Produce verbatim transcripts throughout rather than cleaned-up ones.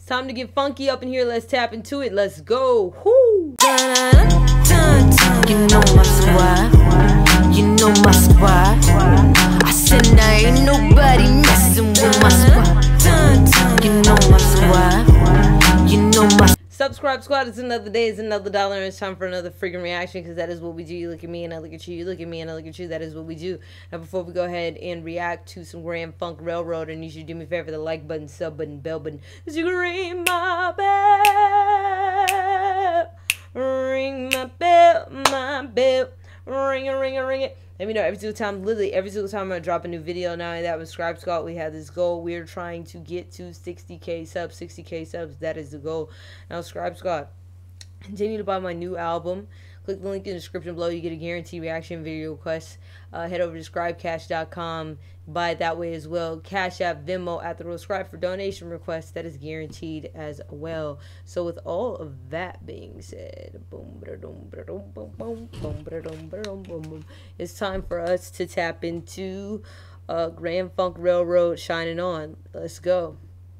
It's time to get funky up in here. Let's tap into it. Let's go. Whoo! You know my squad. You know my squad. I said now ain't nobody messing with my squad. You know my squad. You know my Subscribe squad. It's another day. It's another dollar. And it's time for another freaking reaction, because that is what we do. You look at me and I look at you. You look at me and I look at you. That is what we do. Now, before we go ahead and react to some Grand Funk Railroad, and you should do me a favor, the like button, sub button, bell button. Cause you can ring my bell. Ring my bell, my bell. Ring it, ring it, ring it. Let me know every single time, literally every single time I'm going to drop a new video. Now that with Subscribe Squad, we have this goal. We're trying to get to sixty K subs, sixty K subs. That is the goal. Now, Subscribe Squad, continue to buy my new album. Click the link in the description below. You get a guaranteed reaction video request. Uh, head over to scribe cash dot com. Buy it that way as well. Cash App, Venmo at the real scribe for donation requests. That is guaranteed as well. So with all of that being said, boom, boom, boom, boom, boom, boom, boom, boom, boom. It's time for us to tap into uh, Grand Funk Railroad Shining On. Let's go.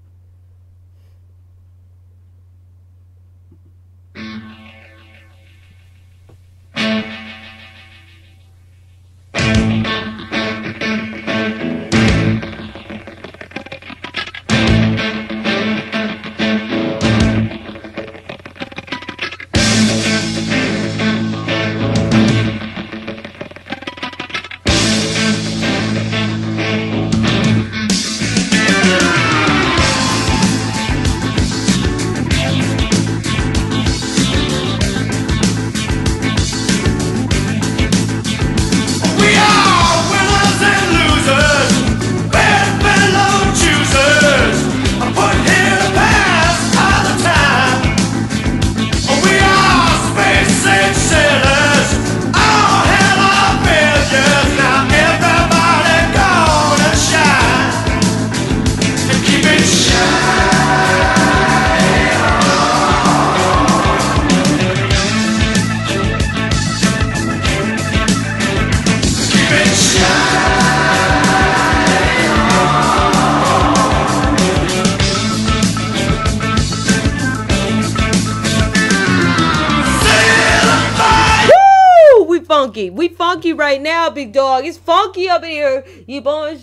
Funky. We funky right now, big dog. It's funky up in here. You born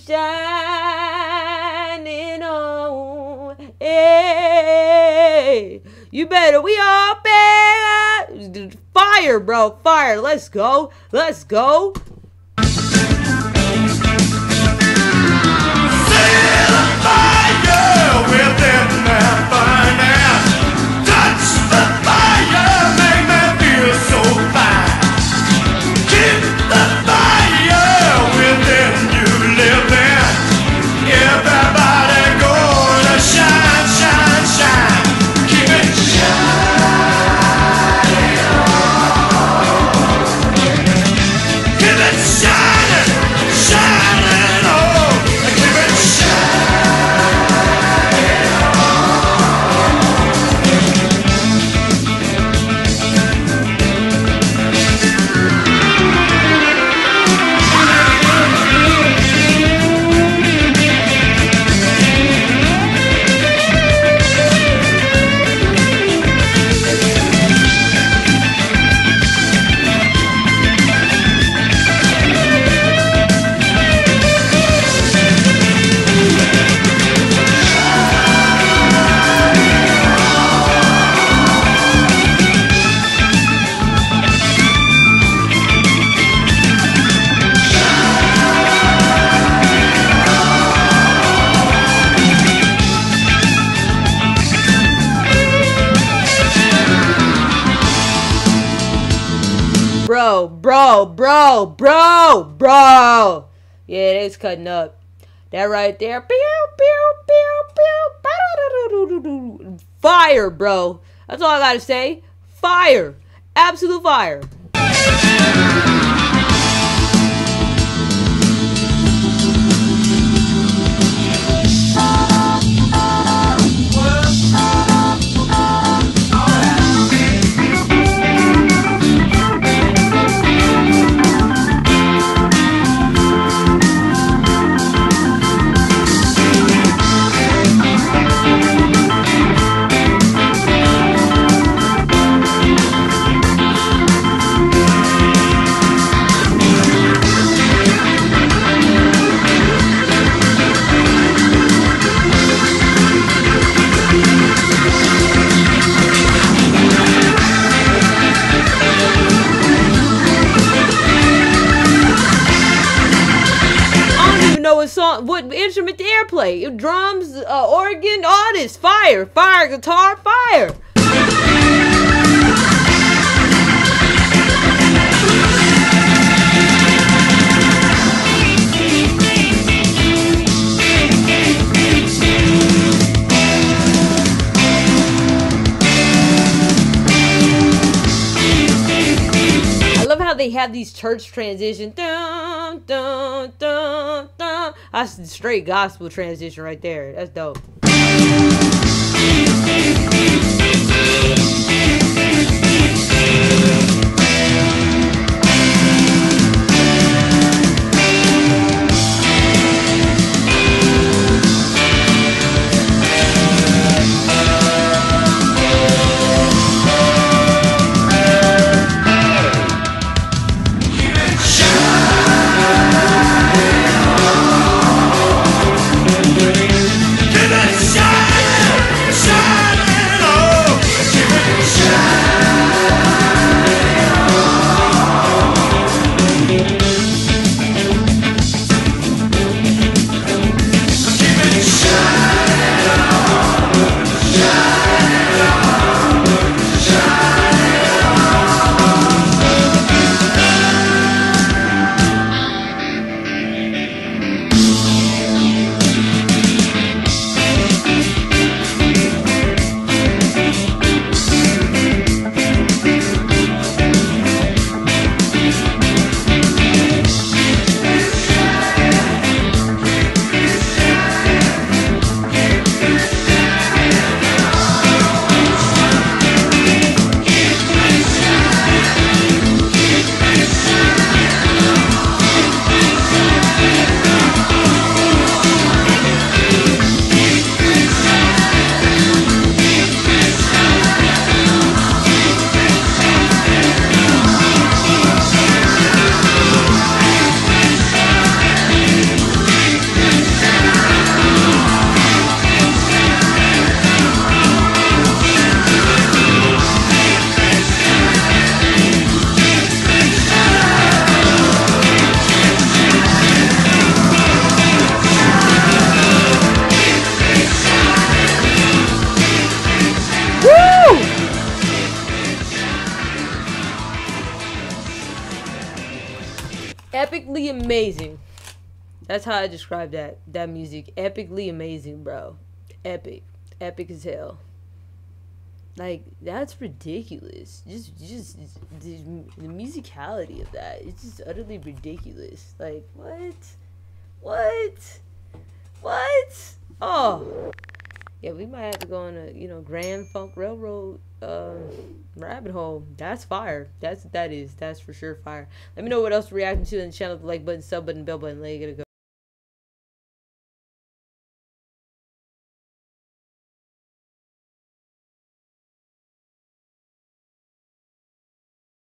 shining on. Hey, you better. We all better. Fire, bro. Fire. Let's go. Let's go. Bro, bro, bro, bro, bro. Yeah, it's cutting up. That right there. Pew, pew, pew, pew. Fire, bro. That's all I gotta say. Fire. Absolute fire. instrument to airplay. Drums, uh, organ, all this. Fire, fire, guitar, fire. They have these church transitions. Dun, dun, dun, dun. That's straight gospel transition right there. That's dope. Epically amazing. That's how I describe that that music. Epically amazing, bro. Epic. Epic as hell. Like, that's ridiculous. Just just the, the musicality of that. It's just utterly ridiculous. Like, what? What? What? Oh. Yeah, we might have to go on a, you know, Grand Funk Railroad uh, rabbit hole. That's fire. That's that is. That's for sure fire. Let me know what else you're reacting to in the channel. The like button, sub button, bell button. Let you get a go.